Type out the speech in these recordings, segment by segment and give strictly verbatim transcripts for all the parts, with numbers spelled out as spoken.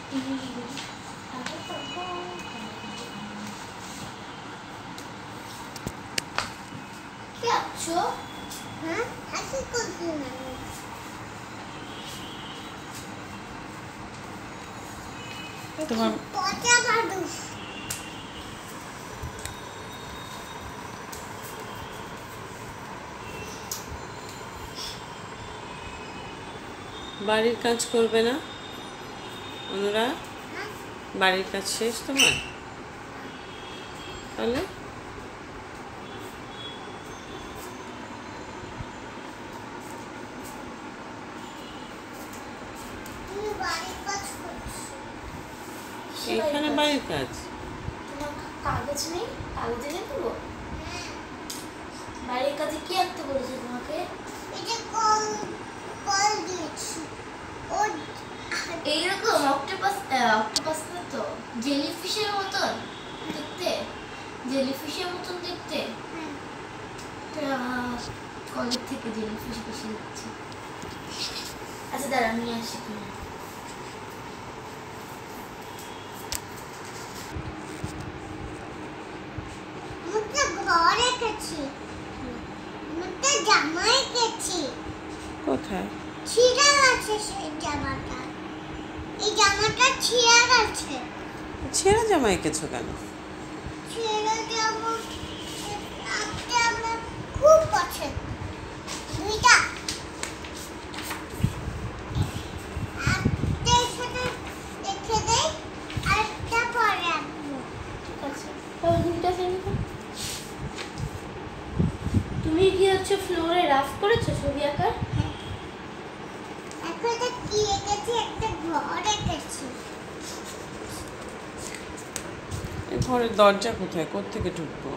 কি আছো? হ্যাঁ, হাসি করছি না। তোমার পচা মানুষ। বাড়ির কাজ করবে না অনুরা? বাড়ির কাজ শেষ তোমার? তাহলে এখানে বাড়ির কাজ তোমার কাগজ নেই? কাগজ এনে দেবো? বাড়ির কাজে কি আঁকতে বলেছে তোমাকে? এটা কল কল দিয়েছি। ও এইরকম অক্টোপাস অক্টোপাস না তো, জেলিফিশের মতন দেখতে, জেলিফিশের মতন দেখতে। কলেজ থেকে জেলিফিশ বেশি লাগছে। আচ্ছা দাঁড়া নিয়ে আসি। কোথায় ছিঁড়া আছে সেই জামাটা? এই জামাটা ছিঁড়া আছে। ছেঁড়া জামা এঁকেছো কেন? ছিঁড়া জামা আজকে আমরা খুব পছন্দ। দুইটা আজকে সাথে দেখে দেই, আরেকটা পরে আনবো। ঠিক আছে, তাহলে দুইটা কিনে দাও। তুমি কি হচ্ছে ফ্লোরে রাফ করেছো ছবি আঁকার? হ্যাঁ। এখন এটা কি এঁকেছি? একটা ঘর এঁকেছি। এই ঘরের দরজা কোথায়? কোত্থেকে ঢুকবো?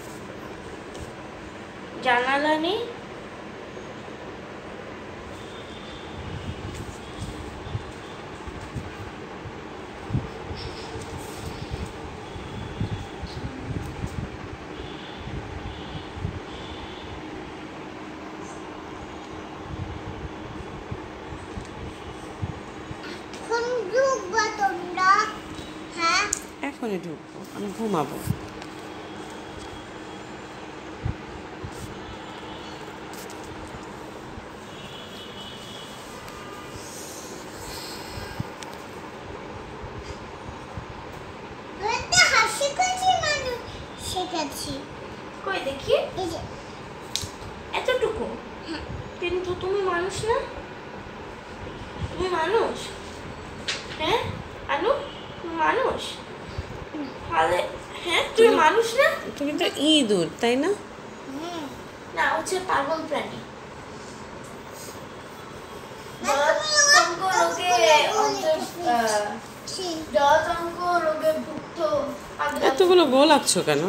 জানালা নেই? এখনই ঢুকবো, আমি ঘুমাবো। কই দেখি? এতটুকু? কিন্তু তুমি মানুষ না? তুমি মানুষ? হ্যাঁ আনু, তুমি মানুষ? তাহলে হ্যাঁ তুমি মানুষ না? তুমি তো ইঁদুর, তাই না? না, হচ্ছে পাগল প্রাণী। এতগুলো গোল আঁকছো কেন?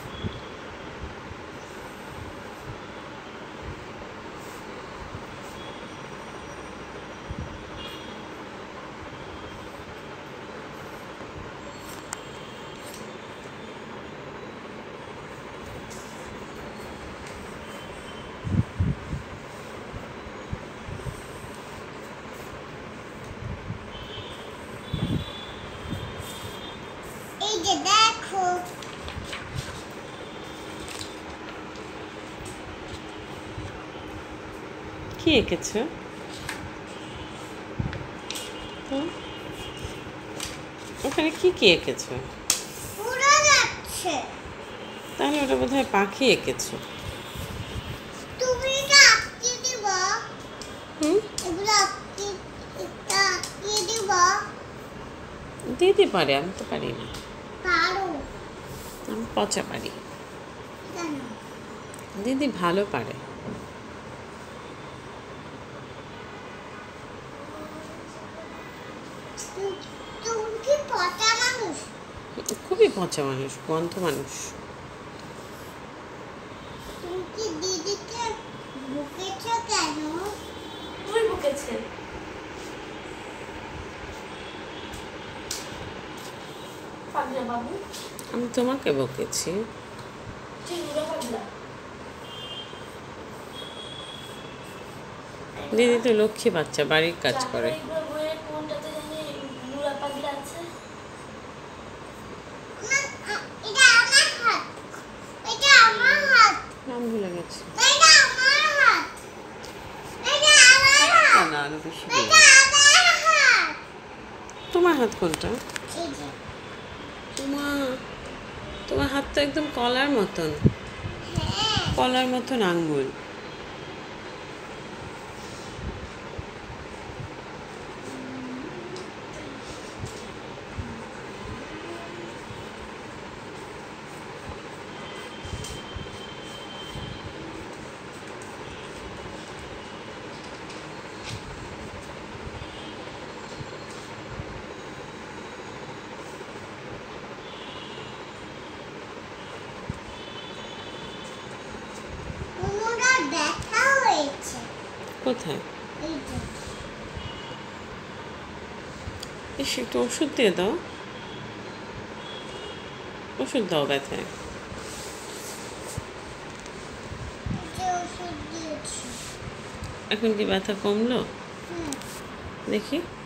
এই যে দেখো, কি এঁকেছো? ওখানে কি কি এঁকেছো? উড়ে যাচ্ছে। তাহলে ওটা বোধহয় পাখি এঁকেছো। তুমি এটা আঁকতে দিবা? হুম, এগুলো আঁকতে এটা আঁকিয়ে দিবা? দিদি পারে, আমি তো পারি না। পারো? আমি পচা পারি। কেন? দিদি ভালো পারে। তুমি কি পচা মানুষ? খুবই পচা মানুষ, গন্ধ মানুষ। তুমি কি দিদিকে বকেছ কেন? তুই বকেছে। পাগলা বাবু, আমি তোমাকে বকেছি। দিদি তো লক্ষ্মী বাচ্চা, বাড়ির কাজ করে। গুড়া পাগলা আছে। নাম ভুলে গেছি। না আরো বেশি তোমার হাত কোনটা? তোমার তোমার হাত তো একদম কলার মতন, কলার মতন আঙ্গুল। কোথায়? এসে একটু ওষুধ দিয়ে দাও, ওষুধ দাও ব্যথায়। এখন কি ব্যথা কমলো? দেখি।